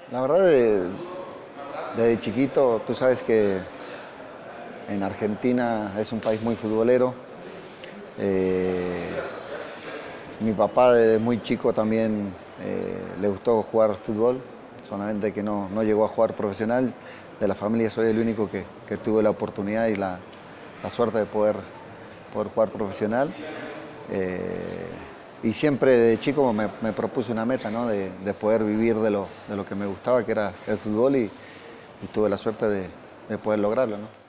La verdad, desde chiquito, tú sabes que en Argentina es un país muy futbolero. Eh, Mi papá desde muy chico también le gustó jugar fútbol, solamente que no llegó a jugar profesional. De la familia soy el único que tuve la oportunidad y la suerte de poder jugar profesional. Y siempre de chico me propuse una meta, ¿no? de poder vivir de lo que me gustaba, que era el fútbol, y tuve la suerte de poder lograrlo, ¿no?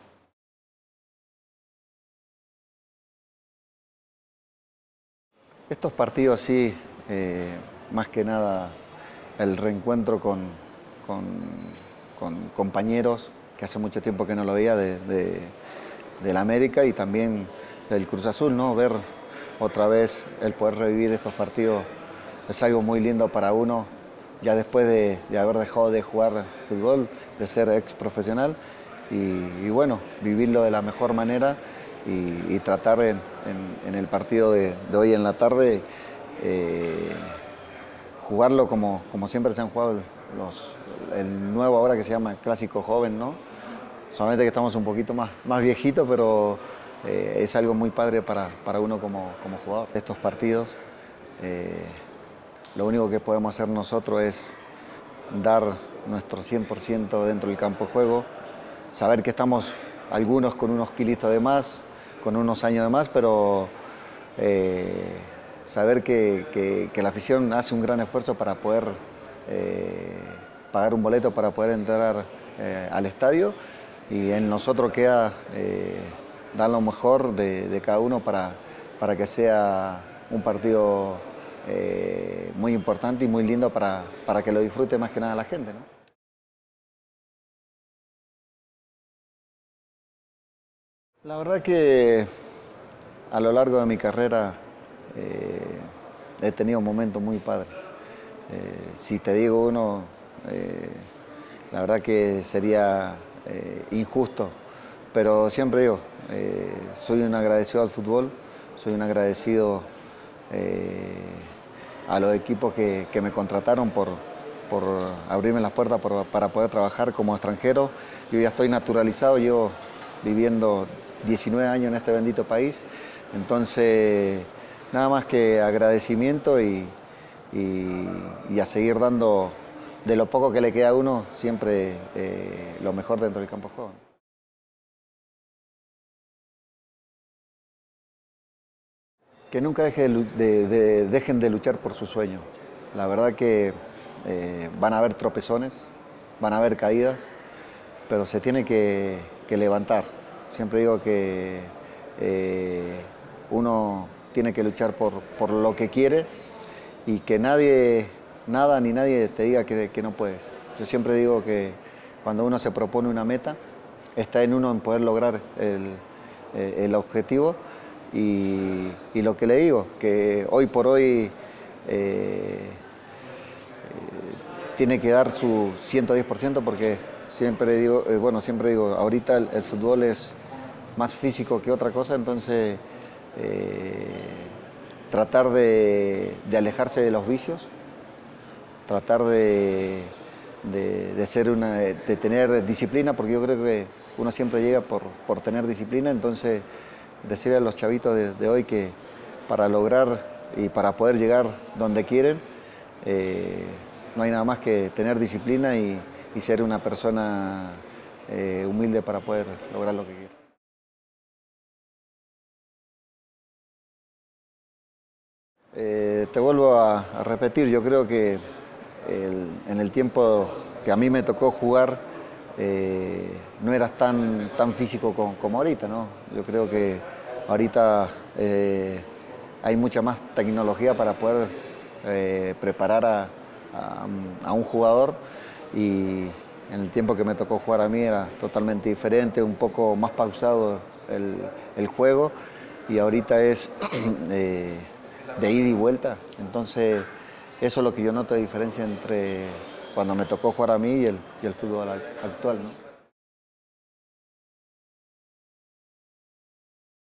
Estos partidos sí, más que nada el reencuentro con- con compañeros que hace mucho tiempo que no lo veía del América y también del Cruz Azul, ¿no? Ver otra vez el poder revivir estos partidos es algo muy lindo para uno, ya después de haber dejado de jugar fútbol, de ser ex profesional, y bueno, vivirlo de la mejor manera y tratar en el partido de hoy en la tarde, eh, jugarlo como siempre se han jugado el nuevo ahora que se llama Clásico Joven, ¿no? Solamente que estamos un poquito más viejitos, pero es algo muy padre para uno como jugador. Estos partidos, eh, lo único que podemos hacer nosotros es dar nuestro 100% dentro del campo de juego, saber que estamos algunos con unos kilitos de más, con unos años de más, pero saber que la afición hace un gran esfuerzo para poder pagar un boleto para poder entrar al estadio, y en nosotros queda dar lo mejor de cada uno para que sea un partido muy importante y muy lindo para que lo disfrute más que nada la gente, ¿no? La verdad que a lo largo de mi carrera eh, he tenido momentos muy padres. Si te digo uno, eh, la verdad que sería injusto, pero siempre digo, soy un agradecido al fútbol, soy un agradecido eh, a los equipos que me contrataron por abrirme las puertas para poder trabajar como extranjero. Yo ya estoy naturalizado, llevo viviendo 19 años en este bendito país, entonces nada más que agradecimiento y a seguir dando de lo poco que le queda a uno siempre lo mejor dentro del campo de juego. Que nunca dejen de luchar por su sueño. La verdad que van a haber tropezones, van a haber caídas, pero se tiene que levantar. Siempre digo que uno tiene que luchar por lo que quiere y que nadie, nada ni nadie te diga que no puedes. Yo siempre digo que cuando uno se propone una meta, está en uno en poder lograr el objetivo, y lo que le digo, que hoy por hoy tiene que dar su 110% porque siempre digo, siempre digo, ahorita el fútbol es más físico que otra cosa, entonces tratar de alejarse de los vicios, tratar de tener disciplina, porque yo creo que uno siempre llega por tener disciplina, entonces decirle a los chavitos de hoy que para lograr y para poder llegar donde quieren, no hay nada más que tener disciplina y ser una persona humilde para poder lograr lo que quiere. Te vuelvo a repetir, yo creo que en el tiempo que a mí me tocó jugar no eras tan físico como ahorita, ¿no? Yo creo que ahorita hay mucha más tecnología para poder preparar a un jugador, y en el tiempo que me tocó jugar a mí era totalmente diferente, un poco más pausado el juego, y ahorita es de ida y vuelta. Entonces, eso es lo que yo noto de diferencia entre cuando me tocó jugar a mí y el fútbol actual, ¿no?